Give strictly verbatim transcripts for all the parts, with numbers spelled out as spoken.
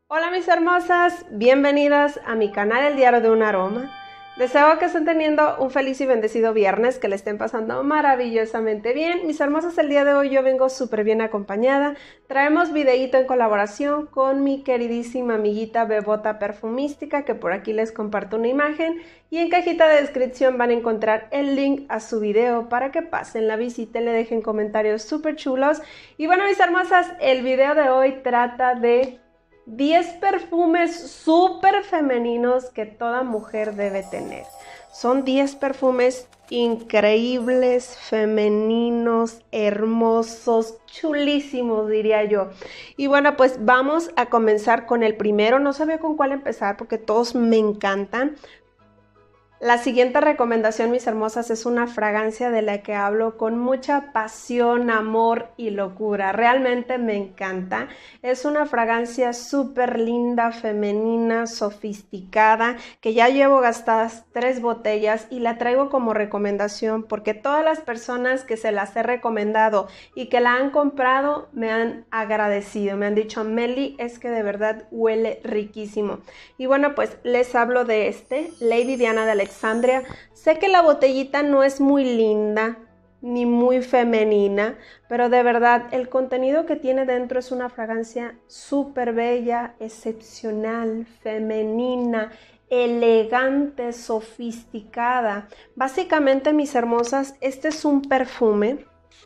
Hola mis hermosas, bienvenidas a mi canal El Diario de un Aroma. Deseo que estén teniendo un feliz y bendecido viernes, que le estén pasando maravillosamente bien. Mis hermosas, el día de hoy yo vengo súper bien acompañada. Traemos videíto en colaboración con mi queridísima amiguita Bebota Perfumística, que por aquí les comparto una imagen. Y en cajita de descripción van a encontrar el link a su video para que pasen, la visiten, le dejen comentarios súper chulos. Y bueno mis hermosas, el video de hoy trata de diez perfumes súper femeninos que toda mujer debe tener. Son diez perfumes increíbles, femeninos, hermosos, chulísimos, diría yo. Y bueno, pues vamos a comenzar con el primero. No sabía con cuál empezar porque todos me encantan. La siguiente recomendación, mis hermosas, es una fragancia de la que hablo con mucha pasión, amor y locura. Realmente me encanta. Es una fragancia súper linda, femenina, sofisticada, que ya llevo gastadas tres botellas y la traigo como recomendación porque todas las personas que se las he recomendado y que la han comprado me han agradecido. Me han dicho, Meli, es que de verdad huele riquísimo. Y bueno, pues les hablo de este, Lady Diana de Alexandria. Sé que la botellita no es muy linda ni muy femenina, pero de verdad el contenido que tiene dentro es una fragancia súper bella, excepcional, femenina, elegante, sofisticada. Básicamente, mis hermosas, este es un perfume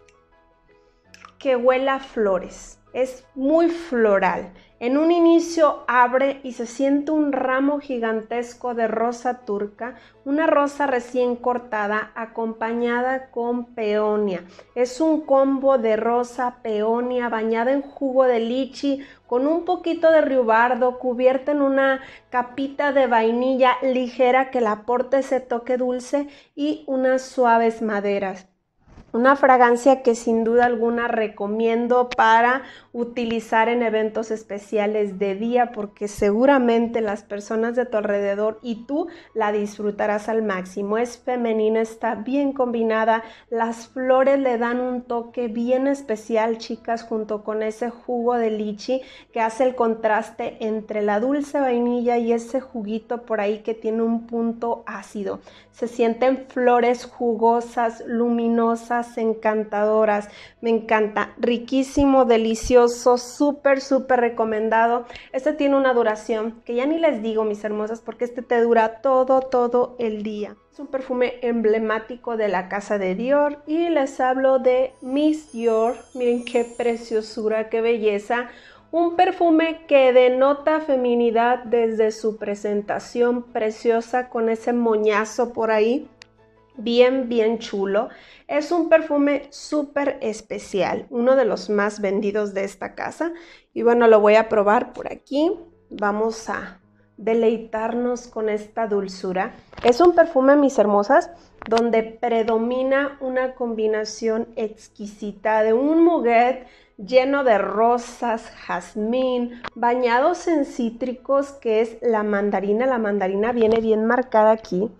que huele a flores. Es muy floral. En un inicio abre y se siente un ramo gigantesco de rosa turca, una rosa recién cortada acompañada con peonia. Es un combo de rosa, peonia bañada en jugo de lichi con un poquito de riubardo, cubierta en una capita de vainilla ligera que le aporte ese toque dulce y unas suaves maderas. Una fragancia que sin duda alguna recomiendo para utilizar en eventos especiales de día porque seguramente las personas de tu alrededor y tú la disfrutarás al máximo. Es femenina, está bien combinada, las flores le dan un toque bien especial, chicas, junto con ese jugo de lichi que hace el contraste entre la dulce vainilla y ese juguito por ahí que tiene un punto ácido. Se sienten flores jugosas, luminosas, encantadoras. Me encanta, riquísimo, delicioso, súper súper recomendado. Este tiene una duración que ya ni les digo, mis hermosas, porque este te dura todo todo el día. Es un perfume emblemático de la casa de Dior y les hablo de Miss Dior. Miren qué preciosura, qué belleza. Un perfume que denota feminidad desde su presentación preciosa con ese moñazo por ahí. Bien, bien chulo. Es un perfume súper especial, uno de los más vendidos de esta casa. Y bueno, lo voy a probar por aquí. Vamos a deleitarnos con esta dulzura. Es un perfume, mis hermosas, donde predomina una combinación exquisita de un muguet lleno de rosas, jazmín, bañados en cítricos, que es la mandarina. La mandarina viene bien marcada aquí.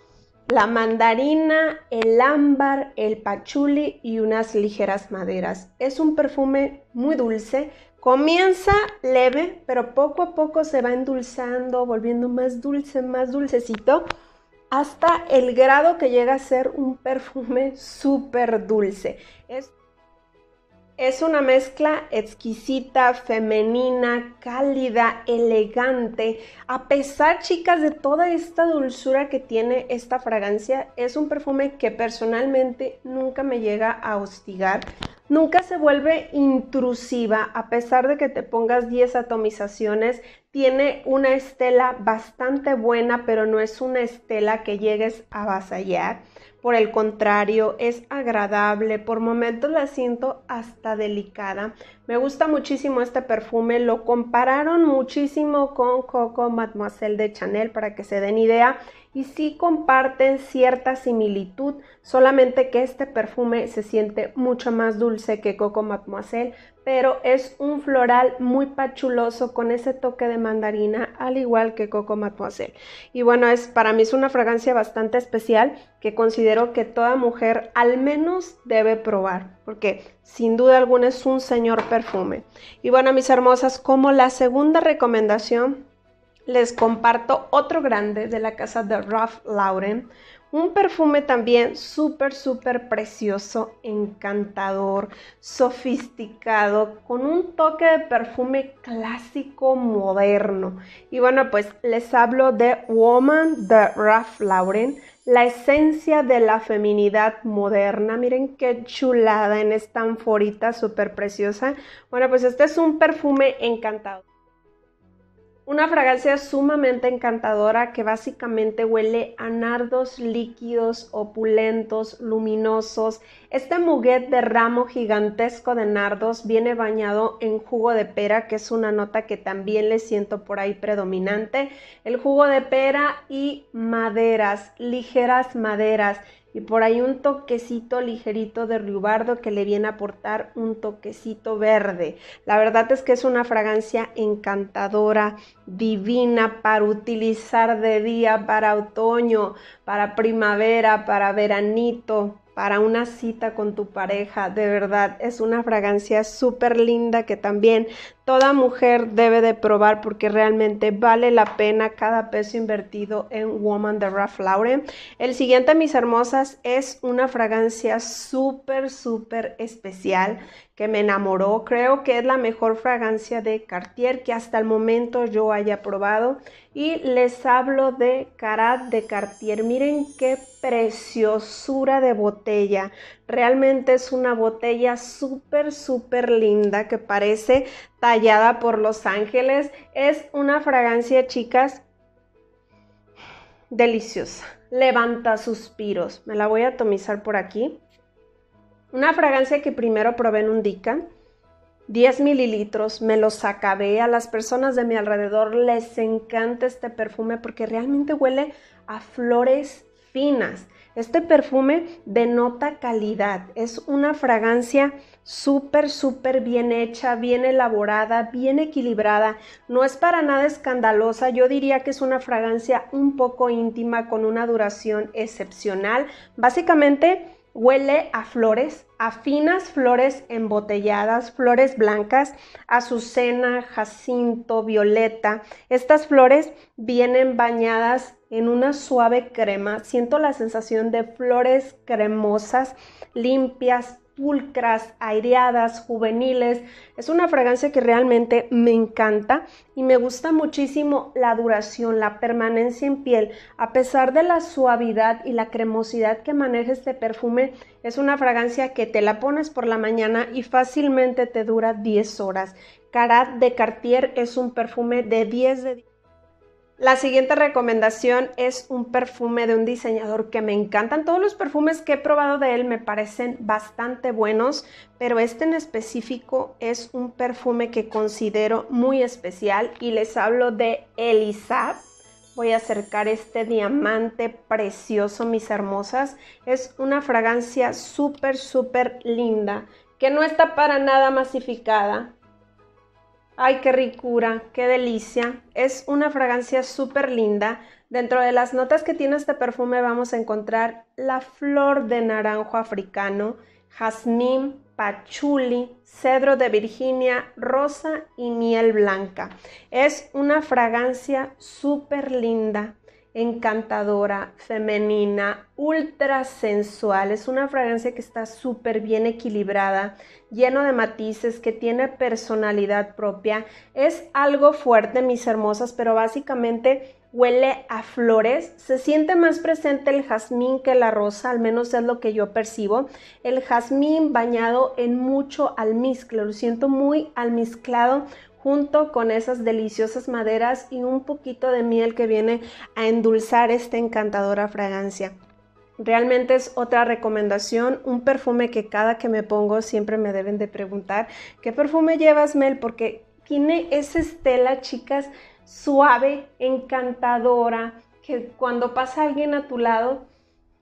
La mandarina, el ámbar, el pachuli y unas ligeras maderas. Es un perfume muy dulce. Comienza leve, pero poco a poco se va endulzando, volviendo más dulce, más dulcecito, hasta el grado que llega a ser un perfume súper dulce. Es Es una mezcla exquisita, femenina, cálida, elegante. A pesar, chicas, de toda esta dulzura que tiene esta fragancia, es un perfume que personalmente nunca me llega a hostigar. Nunca se vuelve intrusiva, a pesar de que te pongas diez atomizaciones. Tiene una estela bastante buena, pero no es una estela que llegues a avasallar. Por el contrario, es agradable, por momentos la siento hasta delicada. Me gusta muchísimo este perfume, lo compararon muchísimo con Coco Mademoiselle de Chanel para que se den idea y sí comparten cierta similitud, solamente que este perfume se siente mucho más dulce dulce que Coco Mademoiselle, pero es un floral muy pachuloso con ese toque de mandarina, al igual que Coco Mademoiselle. Y bueno, es, para mí es una fragancia bastante especial que considero que toda mujer al menos debe probar, porque sin duda alguna es un señor perfume. Y bueno, mis hermosas, como la segunda recomendación, les comparto otro grande de la casa de Ralph Lauren, un perfume también súper, súper precioso, encantador, sofisticado, con un toque de perfume clásico, moderno. Y bueno, pues les hablo de Woman de Ralph Lauren, la esencia de la feminidad moderna. Miren qué chulada en esta anforita súper preciosa. Bueno, pues este es un perfume encantador. Una fragancia sumamente encantadora que básicamente huele a nardos líquidos, opulentos, luminosos. Este muguet de ramo gigantesco de nardos viene bañado en jugo de pera, que es una nota que también le siento por ahí predominante. El jugo de pera y maderas, ligeras maderas. Y por ahí un toquecito ligerito de ruibardo que le viene a aportar un toquecito verde. La verdad es que es una fragancia encantadora, divina para utilizar de día, para otoño, para primavera, para veranito, para una cita con tu pareja. De verdad, es una fragancia súper linda que también toda mujer debe de probar porque realmente vale la pena cada peso invertido en Woman de Ralph Lauren. El siguiente, mis hermosas, es una fragancia súper, súper especial que me enamoró. Creo que es la mejor fragancia de Cartier que hasta el momento yo haya probado. Y les hablo de Carat de Cartier. Miren qué preciosura de botella. Realmente es una botella súper, súper linda que parece tallada por los ángeles. Es una fragancia, chicas, deliciosa. Levanta suspiros. Me la voy a atomizar por aquí. Una fragancia que primero probé en un Dica. diez mililitros, me los acabé. A las personas de mi alrededor les encanta este perfume porque realmente huele a flores finas. Este perfume denota calidad, es una fragancia súper, súper bien hecha, bien elaborada, bien equilibrada. No es para nada escandalosa, yo diría que es una fragancia un poco íntima con una duración excepcional. Básicamente huele a flores, a finas flores embotelladas, flores blancas, azucena, jacinto, violeta. Estas flores vienen bañadas en una suave crema. Siento la sensación de flores cremosas, limpias, pulcras, aireadas, juveniles. Es una fragancia que realmente me encanta y me gusta muchísimo la duración, la permanencia en piel. A pesar de la suavidad y la cremosidad que maneja este perfume, es una fragancia que te la pones por la mañana y fácilmente te dura diez horas. Carat de Cartier es un perfume de diez de diez. La siguiente recomendación es un perfume de un diseñador que me encantan. Todos los perfumes que he probado de él me parecen bastante buenos, pero este en específico es un perfume que considero muy especial y les hablo de Elisab. Voy a acercar este diamante precioso, mis hermosas. Es una fragancia súper, súper linda, que no está para nada masificada. ¡Ay, qué ricura! ¡Qué delicia! Es una fragancia súper linda. Dentro de las notas que tiene este perfume vamos a encontrar la flor de naranjo africano, jazmín, pachuli, cedro de Virginia, rosa y miel blanca. Es una fragancia súper linda, encantadora, femenina, ultra sensual. Es una fragancia que está súper bien equilibrada, lleno de matices, que tiene personalidad propia. Es algo fuerte, mis hermosas, pero básicamente huele a flores. Se siente más presente el jazmín que la rosa, al menos es lo que yo percibo. El jazmín bañado en mucho almizcle, lo siento muy almizclado, junto con esas deliciosas maderas y un poquito de miel que viene a endulzar esta encantadora fragancia. Realmente es otra recomendación, un perfume que cada que me pongo siempre me deben de preguntar, ¿qué perfume llevas, Mel? Porque tiene esa estela, chicas, suave, encantadora, que cuando pasa alguien a tu lado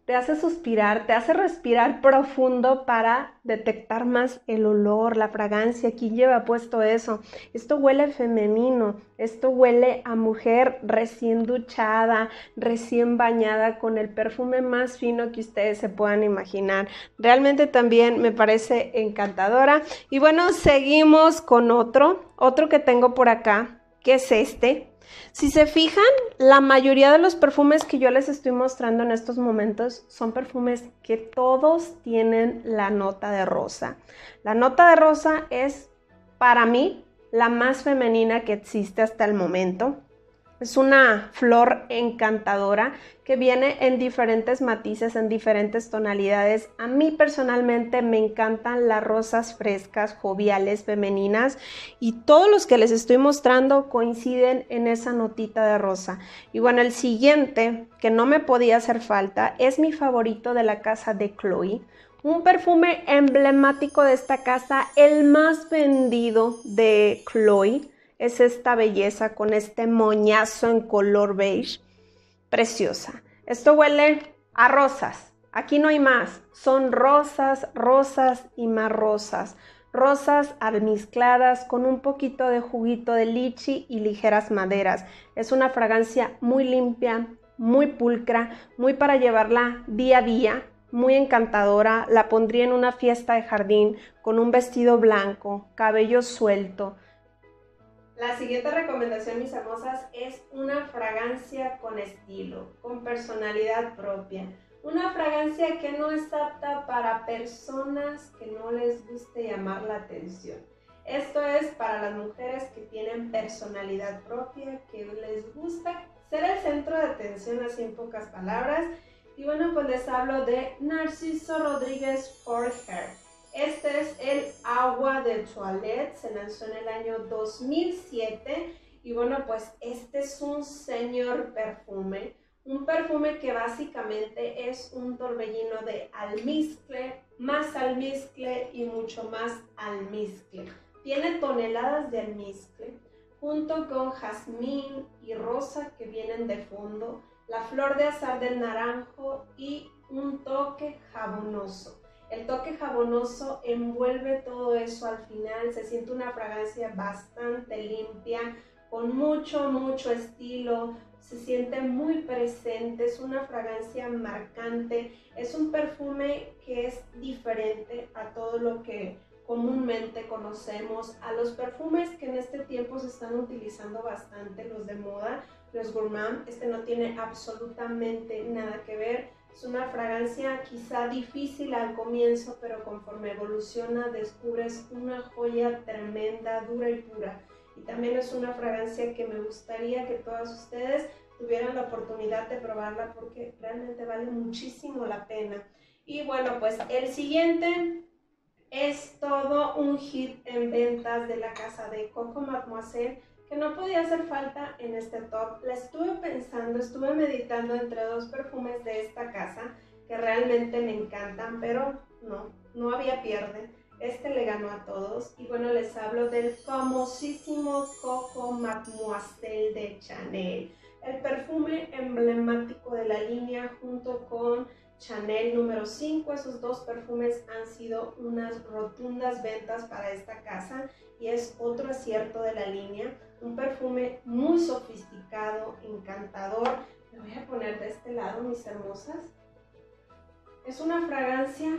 te hace suspirar, te hace respirar profundo para detectar más el olor, la fragancia. ¿Quién lleva puesto eso? Esto huele femenino, esto huele a mujer recién duchada, recién bañada, con el perfume más fino que ustedes se puedan imaginar. Realmente también me parece encantadora. Y bueno, seguimos con otro, otro que tengo por acá, que es este. Si se fijan, la mayoría de los perfumes que yo les estoy mostrando en estos momentos son perfumes que todos tienen la nota de rosa. La nota de rosa es, para mí, la más femenina que existe hasta el momento. Es una flor encantadora que viene en diferentes matices, en diferentes tonalidades. A mí personalmente me encantan las rosas frescas, joviales, femeninas, y todos los que les estoy mostrando coinciden en esa notita de rosa. Y bueno, el siguiente, que no me podía hacer falta, es mi favorito de la casa de Chloe. Un perfume emblemático de esta casa, el más vendido de Chloe. Es esta belleza con este moñazo en color beige, preciosa. Esto huele a rosas, aquí no hay más, son rosas, rosas y más rosas. Rosas almizcladas con un poquito de juguito de lichi y ligeras maderas. Es una fragancia muy limpia, muy pulcra, muy para llevarla día a día, muy encantadora. La pondría en una fiesta de jardín con un vestido blanco, cabello suelto. La siguiente recomendación, mis hermosas, es una fragancia con estilo, con personalidad propia. Una fragancia que no es apta para personas que no les guste llamar la atención. Esto es para las mujeres que tienen personalidad propia, que les gusta ser el centro de atención, así en pocas palabras. Y bueno, pues les hablo de Narciso Rodríguez For Her. Este es el agua de toilette, se lanzó en el año dos mil siete y bueno, pues este es un señor perfume, un perfume que básicamente es un torbellino de almizcle, más almizcle y mucho más almizcle. Tiene toneladas de almizcle, junto con jazmín y rosa que vienen de fondo, la flor de azahar del naranjo y un toque jabonoso. El toque jabonoso envuelve todo eso al final, se siente una fragancia bastante limpia, con mucho, mucho estilo, se siente muy presente, es una fragancia marcante, es un perfume que es diferente a todo lo que comúnmente conocemos, a los perfumes que en este tiempo se están utilizando bastante, los de moda, los gourmand. Este no tiene absolutamente nada que ver. Es una fragancia quizá difícil al comienzo, pero conforme evoluciona descubres una joya tremenda, dura y pura. Y también es una fragancia que me gustaría que todas ustedes tuvieran la oportunidad de probarla porque realmente vale muchísimo la pena. Y bueno, pues el siguiente es todo un hit en ventas de la casa de Coco Mademoiselle, que no podía hacer falta en este top. La estuve pensando, estuve meditando entre dos perfumes de esta casa que realmente me encantan, pero no, no había pierde. Este le ganó a todos. Y bueno, les hablo del famosísimo Coco Mademoiselle de Chanel. El perfume emblemático de la línea junto con Chanel número cinco, esos dos perfumes han sido unas rotundas ventas para esta casa y es otro acierto de la línea. Un perfume muy sofisticado, encantador. Me voy a poner de este lado, mis hermosas. Es una fragancia,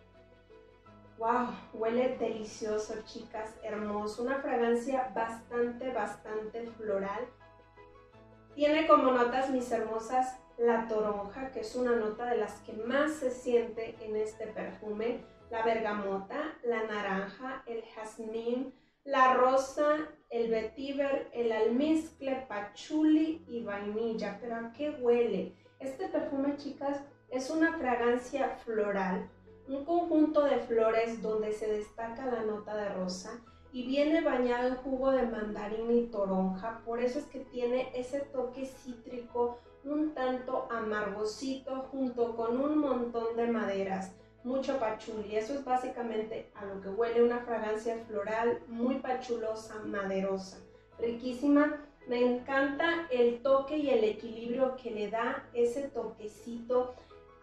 wow, huele delicioso, chicas, hermoso. Una fragancia bastante, bastante floral. Tiene como notas, mis hermosas, la toronja, que es una nota de las que más se siente en este perfume, la bergamota, la naranja, el jazmín, la rosa, el vetiver, el almizcle, pachuli y vainilla. ¿Pero a qué huele? Este perfume, chicas, es una fragancia floral, un conjunto de flores donde se destaca la nota de rosa y viene bañado en jugo de mandarina y toronja, por eso es que tiene ese toque cítrico, un tanto amargosito, junto con un montón de maderas, mucho pachuli. Eso es básicamente a lo que huele una fragancia floral muy pachulosa, maderosa, riquísima. Me encanta el toque y el equilibrio que le da ese toquecito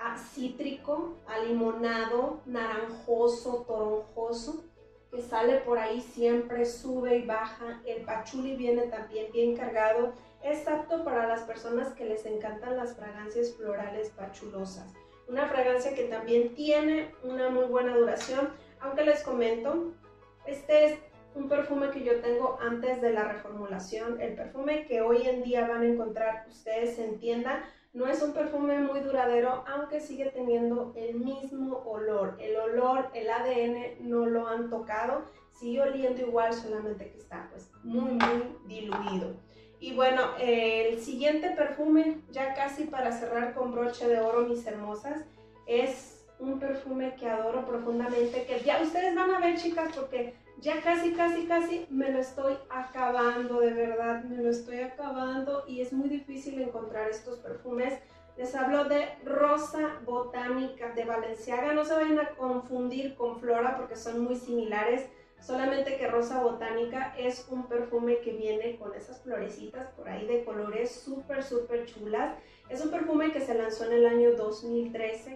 a cítrico, a limonado, naranjoso, toronjoso, que sale por ahí siempre, sube y baja. El pachuli viene también bien cargado. Es apto para las personas que les encantan las fragancias florales pachulosas. Una fragancia que también tiene una muy buena duración, aunque les comento, este es un perfume que yo tengo antes de la reformulación. El perfume que hoy en día van a encontrar ustedes en tienda no es un perfume muy duradero, aunque sigue teniendo el mismo olor. El olor, el A D N no lo han tocado, sigue oliendo igual, solamente que está pues muy muy diluido. Y bueno, eh, el siguiente perfume, ya casi para cerrar con broche de oro, mis hermosas, es un perfume que adoro profundamente, que ya ustedes van a ver, chicas, porque ya casi, casi, casi me lo estoy acabando, de verdad, me lo estoy acabando y es muy difícil encontrar estos perfumes. Les hablo de Rosa Botánica de Balenciaga. No se vayan a confundir con Flora porque son muy similares, solamente que Rosa Botánica es un perfume que viene con esas florecitas por ahí de colores súper, súper chulas. Es un perfume que se lanzó en el año dos mil trece.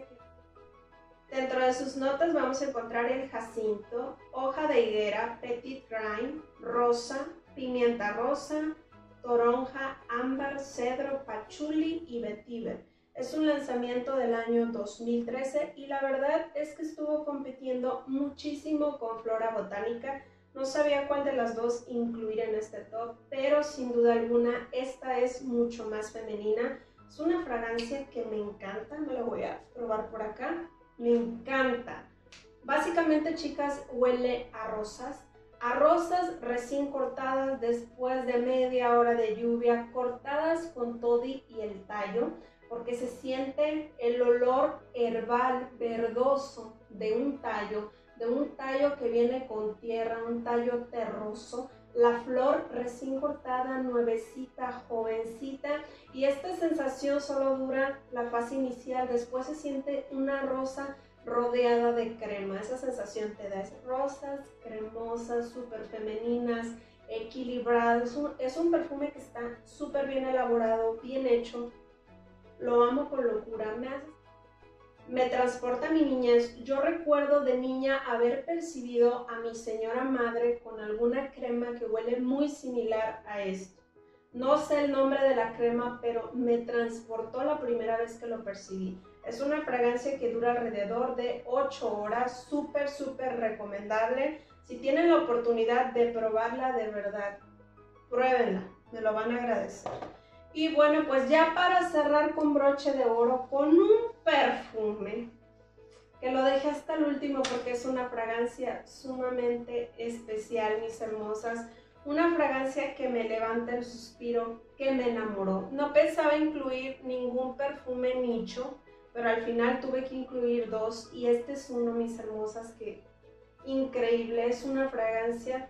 Dentro de sus notas vamos a encontrar el jacinto, hoja de higuera, petit grain, rosa, pimienta rosa, toronja, ámbar, cedro, pachuli y vetiver. Es un lanzamiento del año dos mil trece y la verdad es que estuvo compitiendo muchísimo con Flora Botánica. No sabía cuál de las dos incluir en este top, pero sin duda alguna esta es mucho más femenina. Es una fragancia que me encanta, me la voy a probar por acá. Me encanta. Básicamente, chicas, huele a rosas. A rosas recién cortadas después de media hora de lluvia, cortadas con toddy y el tallo, porque se siente el olor herbal verdoso de un tallo, de un tallo que viene con tierra, un tallo terroso. La flor recién cortada, nuevecita, jovencita, y esta sensación solo dura la fase inicial. Después se siente una rosa rodeada de crema. Esa sensación te da, es rosas cremosas, súper femeninas, equilibradas. Es un, es un perfume que está súper bien elaborado, bien hecho. Lo amo con locura. Me hace Me transporta a mi niñez. Yo recuerdo de niña haber percibido a mi señora madre con alguna crema que huele muy similar a esto. No sé el nombre de la crema, pero me transportó la primera vez que lo percibí. Es una fragancia que dura alrededor de ocho horas, súper, súper recomendable. Si tienen la oportunidad de probarla, de verdad, pruébenla, me lo van a agradecer. Y bueno, pues ya para cerrar con broche de oro, con un perfume que lo dejé hasta el último porque es una fragancia sumamente especial, mis hermosas. Una fragancia que me levanta el suspiro, que me enamoró. No pensaba incluir ningún perfume nicho, pero al final tuve que incluir dos y este es uno, mis hermosas, que increíble. Es una fragancia...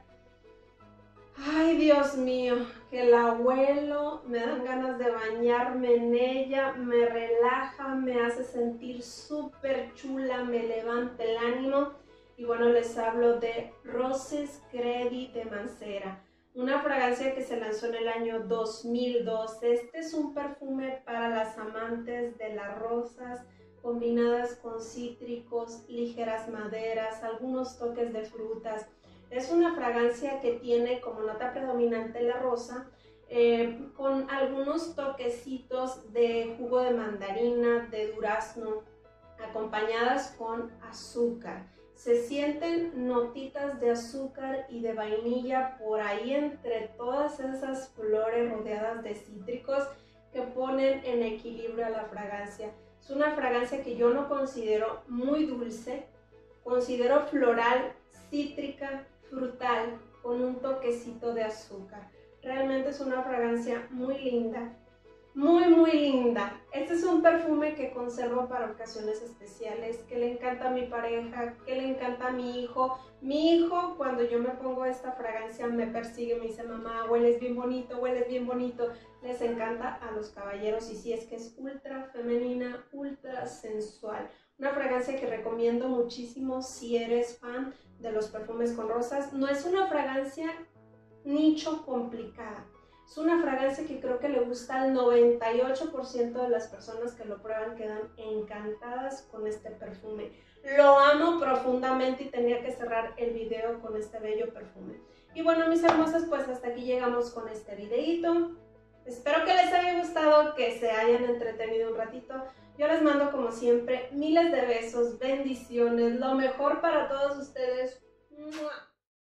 Ay, Dios mío, que la huelo, me dan ganas de bañarme en ella, me relaja, me hace sentir súper chula, me levanta el ánimo. Y bueno, les hablo de Roses Credit de Mancera, una fragancia que se lanzó en el año dos mil doce. Este es un perfume para las amantes de las rosas, combinadas con cítricos, ligeras maderas, algunos toques de frutas. Es una fragancia que tiene como nota predominante la rosa, eh, con algunos toquecitos de jugo de mandarina, de durazno, acompañadas con azúcar. Se sienten notitas de azúcar y de vainilla por ahí entre todas esas flores rodeadas de cítricos que ponen en equilibrio a la fragancia. Es una fragancia que yo no considero muy dulce, considero floral, cítrica, frutal, con un toquecito de azúcar. Realmente es una fragancia muy linda, muy muy linda. Este es un perfume que conservo para ocasiones especiales, que le encanta a mi pareja, que le encanta a mi hijo. Mi hijo, cuando yo me pongo esta fragancia, me persigue, me dice: mamá, hueles bien bonito, hueles bien bonito. Les encanta a los caballeros y sí, es que es ultra femenina, ultra sensual. Una fragancia que recomiendo muchísimo si eres fan de los perfumes con rosas. No es una fragancia nicho complicada. Es una fragancia que creo que le gusta al noventa y ocho por ciento de las personas que lo prueban, quedan encantadas con este perfume. Lo amo profundamente y tenía que cerrar el video con este bello perfume. Y bueno, mis hermosas, pues hasta aquí llegamos con este videito. Espero que les haya gustado, que se hayan entretenido un ratito. Yo les mando como siempre miles de besos, bendiciones, lo mejor para todos ustedes. ¡Mua!